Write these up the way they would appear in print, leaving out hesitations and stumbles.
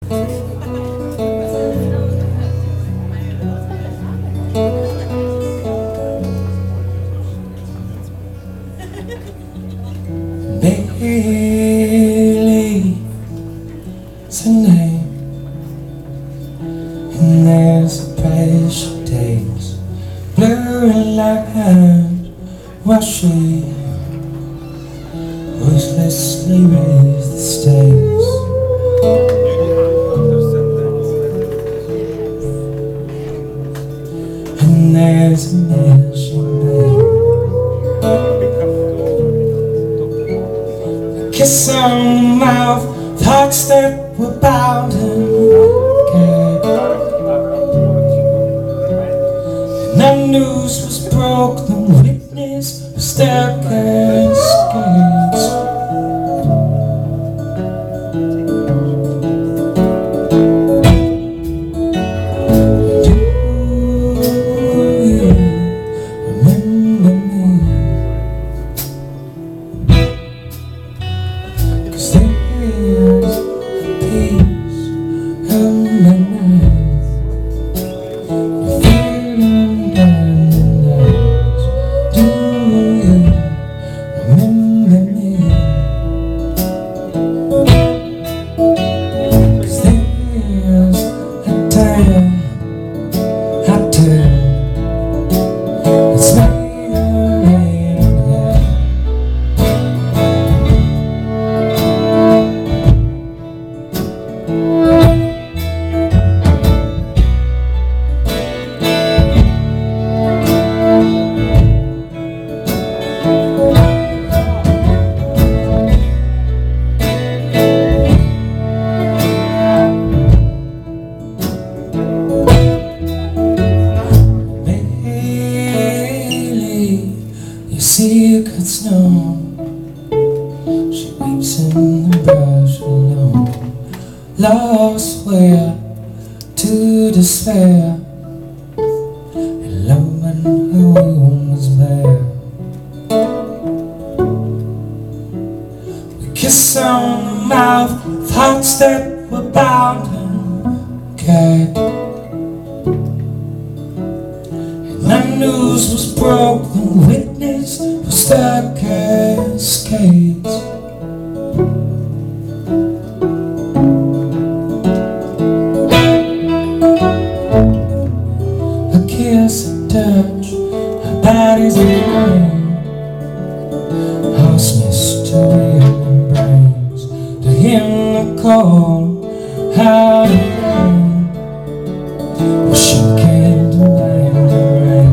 Bailey, it's a name, and there's a price she takes, blurring like hands while she ruthlessly raised the stakes. And there's a man she made, kiss on the mouth, thoughts that were bound and gagged. And the news was broke, the witness was their cascades. Do you remember me? There's peace in the night. You're feeling down the night. Do you remember me? 'Cause there's a time I tell it's made of rain and hell. Your secrets known, she weeps in the brush alone, lost where to despair, alone when her womb was bare. We kiss on the mouth, thoughts that were bound and gagged. The news was broke, the witness was the Cascades. A kiss, a touch, our bodies alone, house mystery and brains, to him the call, how to rain. Well, she came to mind the rain.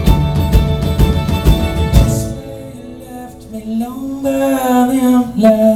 Alone by them